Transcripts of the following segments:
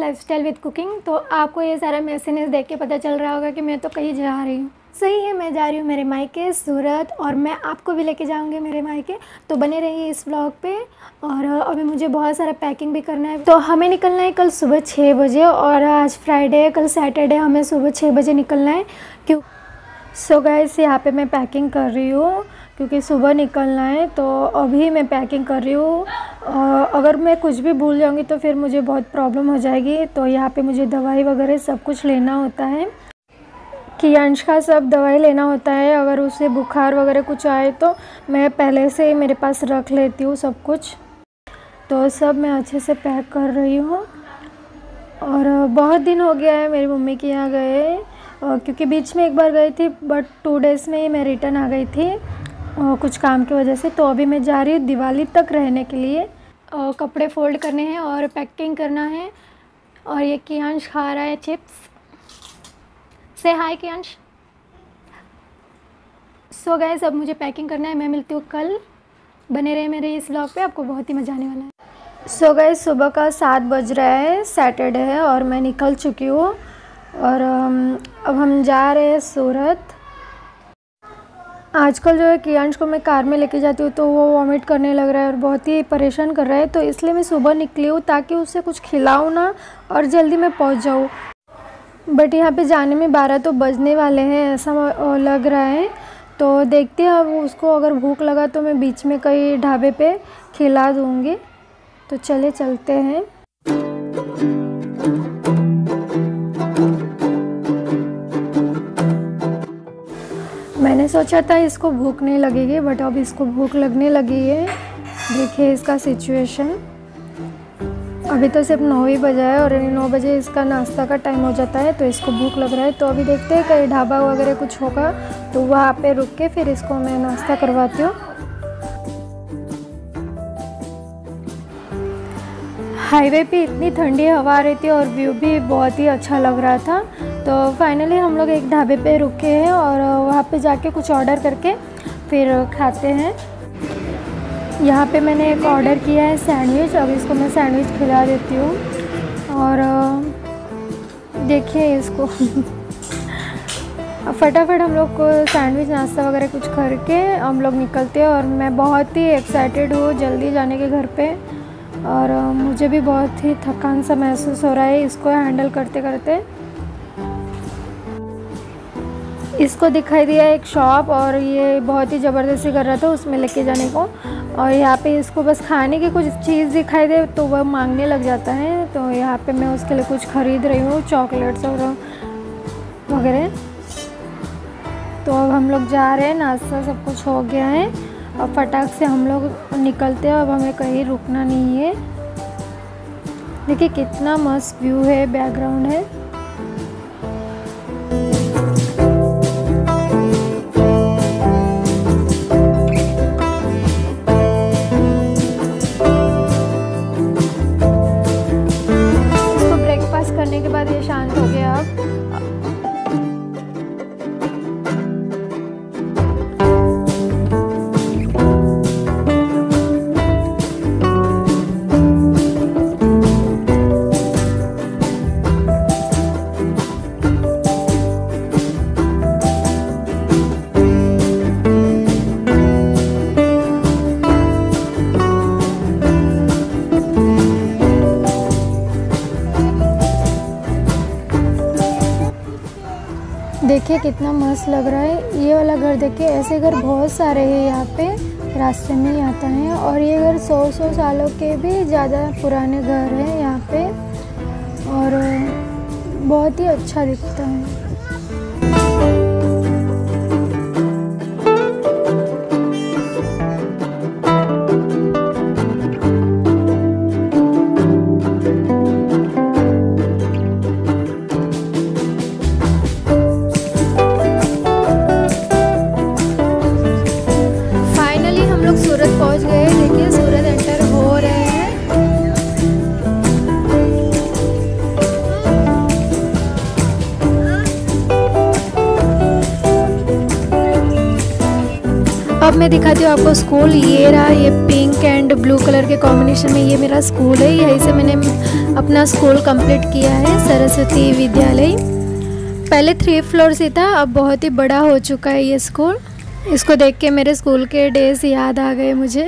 Lifestyle with cooking. तो आपको ये सारा मैसेज देख के पता चल रहा होगा कि मैं तो कहीं जा रही हूँ। सही है, मैं जा रही हूँ मेरे मायके सूरत, और मैं आपको भी लेके जाऊँगी मेरे मायके। तो बने रहिए इस व्लॉग पे। और अभी मुझे बहुत सारा पैकिंग भी करना है। तो हमें निकलना है कल सुबह 6 बजे, और आज फ्राइडे है, कल सैटरडे, हमें सुबह 6 बजे निकलना है। क्यों सो गाइस, यहाँ पे मैं पैकिंग कर रही हूँ क्योंकि सुबह निकलना है। तो अभी मैं पैकिंग कर रही हूँ। अगर मैं कुछ भी भूल जाऊँगी तो फिर मुझे बहुत प्रॉब्लम हो जाएगी। तो यहाँ पे मुझे दवाई वगैरह सब कुछ लेना होता है, कियांश का सब दवाई लेना होता है। अगर उसे बुखार वगैरह कुछ आए तो मैं पहले से मेरे पास रख लेती हूँ सब कुछ। तो सब मैं अच्छे से पैक कर रही हूँ। और बहुत दिन हो गया है मेरी मम्मी के यहाँ गए, क्योंकि बीच में एक बार गई थी, बट 2 डेज़ में ही मैं रिटर्न आ गई थी कुछ काम की वजह से। तो अभी मैं जा रही हूँ दिवाली तक रहने के लिए। कपड़े फोल्ड करने हैं और पैकिंग करना है। और ये कियांश खा रहा है चिप्स। से हाय कियांश। सो गाइस, अब मुझे पैकिंग करना है। मैं मिलती हूँ कल। बने रहे मेरे इस व्लॉग पे, आपको बहुत ही मज़ा आने वाला है। सो गाइस, सुबह का 7 बज रहा है, सैटरडे है और मैं निकल चुकी हूँ। और अब हम जा रहे हैं सूरत। आजकल जो है कियांश को मैं कार में लेके जाती हूँ तो वो वॉमिट करने लग रहा है और बहुत ही परेशान कर रहा है। तो इसलिए मैं सुबह निकली हूँ ताकि उसे कुछ खिलाऊँ ना और जल्दी मैं पहुँच जाऊँ। बट यहाँ पे जाने में 12 तो बजने वाले हैं ऐसा लग रहा है। तो देखते हैं, अब उसको अगर भूख लगा तो मैं बीच में कहीं ढाबे पे खिला दूँगी। तो चले चलते हैं। मैंने सोचा था इसको भूख नहीं लगेगी, बट अब इसको भूख लगने लगी है। देखिए इसका सिचुएशन। अभी तो सिर्फ 9 ही बजा है और 9 बजे इसका नाश्ता का टाइम हो जाता है, तो इसको भूख लग रहा है। तो अभी देखते हैं कहीं ढाबा वगैरह कुछ होगा तो वहाँ पे रुक के फिर इसको मैं नाश्ता करवाती हूँ। हाईवे पे इतनी ठंडी हवा आ रही थी और व्यू भी बहुत ही अच्छा लग रहा था। तो फाइनली हम लोग एक ढाबे पे रुके हैं और वहाँ पे जाके कुछ ऑर्डर करके फिर खाते हैं। यहाँ पे मैंने एक ऑर्डर किया है सैंडविच। अब इसको मैं सैंडविच खिला देती हूँ। और देखिए इसको फटाफट हम लोग को सैंडविच नाश्ता वगैरह कुछ करके हम लोग निकलते हैं। और मैं बहुत ही एक्साइटेड हूँ जल्दी जाने के घर पे। और मुझे भी बहुत ही थकान सा महसूस हो रहा है इसको हैंडल करते करते। इसको दिखाई दिया एक शॉप और ये बहुत ही ज़बरदस्ती कर रहा था उसमें लेके जाने को। और यहाँ पे इसको बस खाने की कुछ चीज़ दिखाई दे तो वह मांगने लग जाता है। तो यहाँ पे मैं उसके लिए कुछ ख़रीद रही हूँ, चॉकलेट्स और वगैरह। तो अब हम लोग जा रहे हैं, नाश्ता सब कुछ हो गया है और फटाक से हम लोग निकलते हैं। अब हमें कहीं रुकना नहीं है। देखिए कितना मस्त व्यू है, बैकग्राउंड है। इसको ब्रेकफास्ट करने के बाद ये शांत हो गया। देखिए कितना मस्त लग रहा है ये वाला घर। देखिए ऐसे घर बहुत सारे हैं यहाँ पे, रास्ते में ही आता है। और ये घर 100 सालों के भी ज़्यादा पुराने घर हैं यहाँ पे और बहुत ही अच्छा दिखता है। अब मैं दिखाती हूँ आपको स्कूल। ये रहा, ये पिंक एंड ब्लू कलर के कॉम्बिनेशन में ये मेरा स्कूल है। यहीं से मैंने अपना स्कूल कंप्लीट किया है, सरस्वती विद्यालय। पहले 3 फ्लोर से था, अब बहुत ही बड़ा हो चुका है ये स्कूल। इसको देख के मेरे स्कूल के डेज याद आ गए मुझे।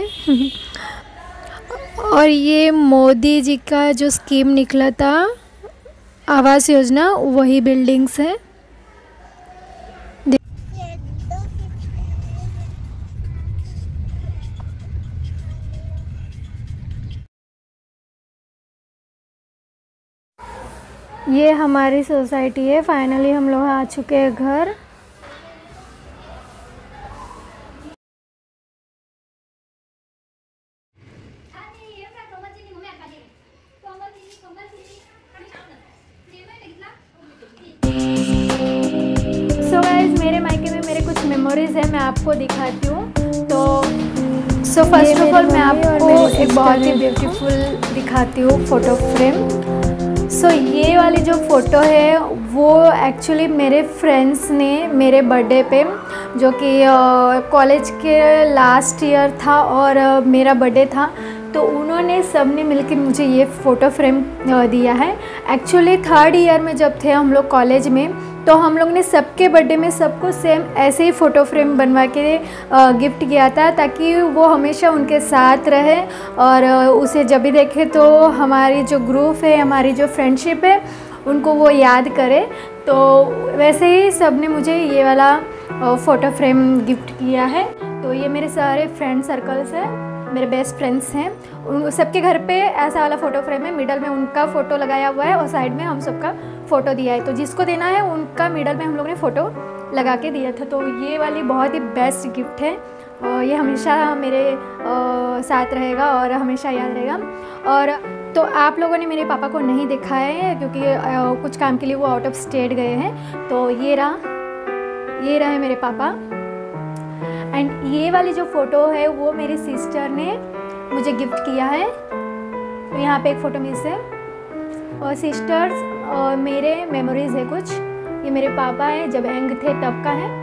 और ये मोदी जी का जो स्कीम निकला था, आवास योजना, वही बिल्डिंग्स है। ये हमारी सोसाइटी है। फाइनली हम लोग आ चुके हैं घर। सो गाइस, मेरे मायके में मेरे कुछ मेमोरीज है, मैं आपको दिखाती हूँ। तो फर्स्ट ऑफ ऑल मैं आपको एक बहुत ही ब्यूटीफुल दिखाती हूँ फ़ोटो फ्रेम। ये वाली जो फ़ोटो है वो एक्चुअली मेरे फ्रेंड्स ने मेरे बर्थडे पे, जो कि कॉलेज के लास्ट ईयर था और मेरा बर्थडे था, तो उन्होंने सब ने मिलकर मुझे ये फ़ोटो फ्रेम दिया है। एक्चुअली 3rd ईयर में जब थे हम लोग कॉलेज में, तो हम लोग ने सबके बर्थडे में सबको सेम ऐसे ही फ़ोटो फ्रेम बनवा के गिफ्ट किया था, ताकि वो हमेशा उनके साथ रहे और उसे जब भी देखे तो हमारी जो ग्रुप है, हमारी जो फ्रेंडशिप है, उनको वो याद करे। तो वैसे ही सब ने मुझे ये वाला फ़ोटो फ्रेम गिफ्ट किया है। तो ये मेरे सारे फ्रेंड सर्कल्स हैं, मेरे बेस्ट फ्रेंड्स हैं, उन सबके घर पे ऐसा वाला फ़ोटो फ्रेम है। मिडल में उनका फ़ोटो लगाया हुआ है और साइड में हम सबका फ़ोटो दिया है। तो जिसको देना है उनका मिडल में हम लोग ने फ़ोटो लगा के दिया था। तो ये वाली बहुत ही बेस्ट गिफ्ट है और ये हमेशा मेरे साथ रहेगा और हमेशा याद रहेगा। और तो आप लोगों ने मेरे पापा को नहीं देखा है क्योंकि कुछ काम के लिए वो आउट ऑफ स्टेट गए हैं। तो ये रहा है मेरे पापा। एंड ये वाली जो फ़ोटो है वो मेरी सिस्टर ने मुझे गिफ्ट किया है। तो यहाँ पे एक फ़ोटो मिस है। और सिस्टर्स मेरे मेमोरीज़ है कुछ। ये मेरे पापा है, जब यंग थे तब का है।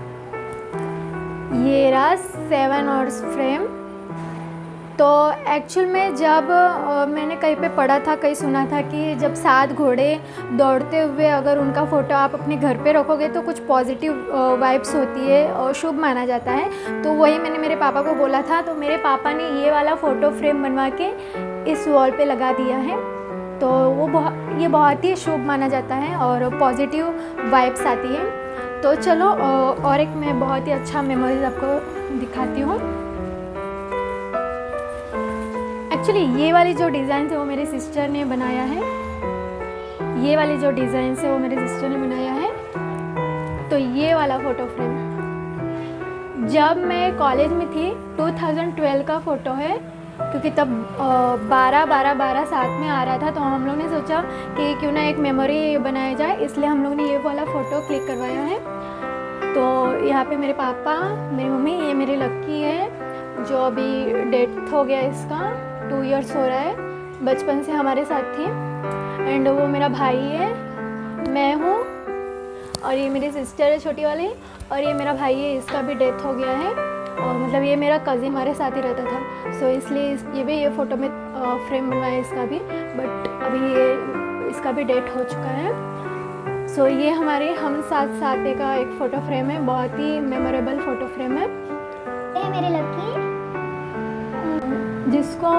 ये रहा 7 आवर्स फ्रेम। तो एक्चुअल में जब मैंने कहीं पे पढ़ा था, कहीं सुना था कि जब 7 घोड़े दौड़ते हुए अगर उनका फ़ोटो आप अपने घर पे रखोगे तो कुछ पॉजिटिव वाइब्स होती है और शुभ माना जाता है। तो वही मैंने मेरे पापा को बोला था। तो मेरे पापा ने ये वाला फ़ोटो फ्रेम बनवा के इस वॉल पे लगा दिया है। तो ये बहुत ही शुभ माना जाता है और पॉजिटिव वाइब्स आती है। तो चलो और एक मैं बहुत ही अच्छा मेमोरीज आपको दिखाती हूँ। एक्चुअली ये वाली जो डिज़ाइन है वो मेरी सिस्टर ने बनाया है। ये वाली जो डिज़ाइन है वो मेरी सिस्टर ने बनाया है। तो ये वाला फ़ोटो फ्रेम जब मैं कॉलेज में थी, 2012 का फ़ोटो है, क्योंकि तब 12 साथ में आ रहा था। तो हम लोग ने सोचा कि क्यों ना एक मेमोरी बनाया जाए, इसलिए हम लोग ने ये वाला फ़ोटो क्लिक करवाया है। तो यहाँ पे मेरे पापा, मेरी मम्मी, ये मेरी लक्की है जो अभी डेथ हो गया, इसका 2 इयर्स हो रहा है। बचपन से हमारे साथ थी। एंड वो मेरा भाई है, मैं हूँ, और ये मेरी सिस्टर है छोटी वाली, और ये मेरा भाई है, इसका भी डेथ हो गया है। और मतलब ये मेरा कज़िन हमारे साथ ही रहता था। सो इसलिए ये फ़ोटो में फ्रेम बनवाया इसका भी, बट अभी इसका भी डेथ हो चुका है। सो ये हमारे हम साथ साथ का एक फ़ोटो फ्रेम है, बहुत ही मेमोरेबल फ़ोटो फ्रेम है। ये मेरी लड़की जिसको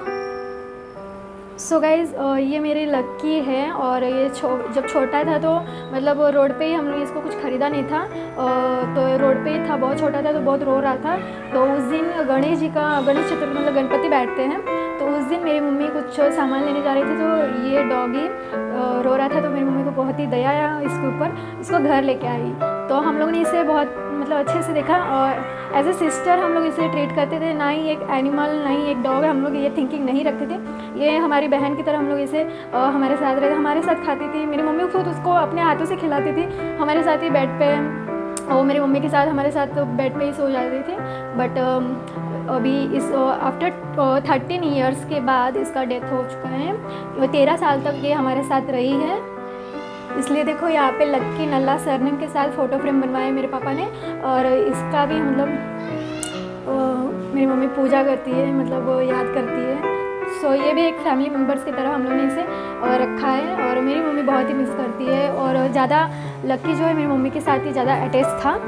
सो गाइज़ ये मेरी लक्की है। और ये जब छोटा था तो मतलब रोड पे ही हम लोग इसको कुछ ख़रीदा नहीं था, तो रोड पे ही था, बहुत छोटा था तो बहुत रो रहा था। तो उस दिन गणेश चतुर्थी मतलब गणपति बैठते हैं, तो उस दिन मेरी मम्मी कुछ सामान लेने जा रही थी, तो ये डॉगी रो रहा था। तो मेरी मम्मी को बहुत ही दया आया इसके ऊपर, इसको घर लेके आई। तो हम लोग ने इसे बहुत मतलब अच्छे से देखा और एज ए सिस्टर हम लोग इसे ट्रीट करते थे, ना ही एक एनिमल, ना ही एक डॉग, हम लोग ये थिंकिंग नहीं रखते थे। ये हमारी बहन की तरह हम लोग इसे हमारे साथ रहते, हमारे साथ खाती थी। मेरी मम्मी खुद उसको अपने हाथों से खिलाती थी, हमारे साथ ही बेड पे, और मेरी मम्मी के साथ हमारे साथ बेड पे ही सो जाती थी। बट अभी इस आफ्टर 13 ईयर्स के बाद इसका डेथ हो चुका है। 13 साल तक ये हमारे साथ रही है। इसलिए देखो यहाँ पे लक्की नल्ला सरनेम के साथ फ़ोटो फ्रेम बनवाए मेरे पापा ने। और इसका भी मतलब मेरी मम्मी पूजा करती है, मतलब याद करती है। सो ये भी एक फैमिली मेम्बर्स की तरह हम लोगों ने इसे रखा है। और मेरी मम्मी बहुत ही मिस करती है, और ज़्यादा लकी जो है मेरी मम्मी के साथ ही ज़्यादा अटैच था।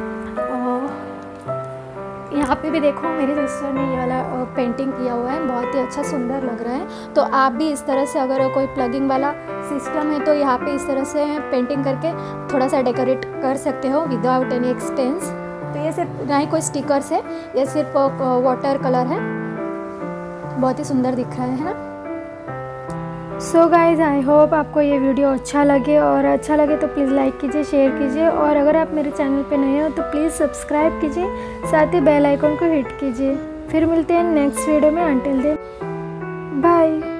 यहाँ पे भी देखो मेरी सिस्टर ने ये वाला पेंटिंग किया हुआ है, बहुत ही अच्छा सुंदर लग रहा है। तो आप भी इस तरह से अगर कोई प्लगिंग वाला सिस्टम है तो यहाँ पे इस तरह से पेंटिंग करके थोड़ा सा डेकोरेट कर सकते हो विदाउट एनी एक्सपेंस। तो ये सिर्फ ना ही कोई स्टिकर्स है, ये सिर्फ वाटर कलर है, बहुत ही सुंदर दिख रहा है ना। सो गाइज़, आई होप आपको ये वीडियो अच्छा लगे, और अच्छा लगे तो प्लीज़ लाइक कीजिए, शेयर कीजिए, और अगर आप मेरे चैनल पे नए हो तो प्लीज़ सब्सक्राइब कीजिए, साथ ही बेल आइकन को हिट कीजिए। फिर मिलते हैं नेक्स्ट वीडियो में। Until then bye.